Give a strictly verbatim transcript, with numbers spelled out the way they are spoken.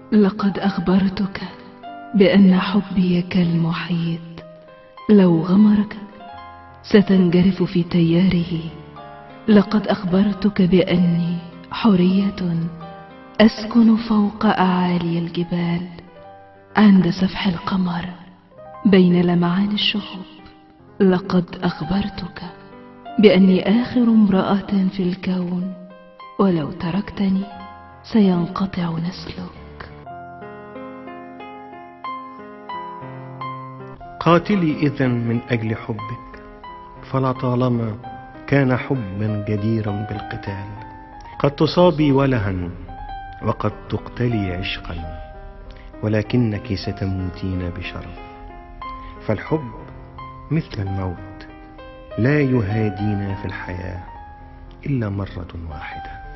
لقد أخبرتك بأن حبي كالمحيط، لو غمرك ستنجرف في تياره. لقد أخبرتك بأني حورية أسكن فوق أعالي الجبال، عند سفح القمر بين لمعان الشهب. لقد أخبرتك بأني آخر امرأة في الكون، ولو تركتني سينقطع نسلك. قاتلي إذن من أجل حبك، فلطالما كان حبا جديرا بالقتال. قد تصابي ولها وقد تقتلي عشقا، ولكنك ستموتين بشرف. فالحب مثل الموت، لا يهادينا في الحياة إلا مرة واحدة.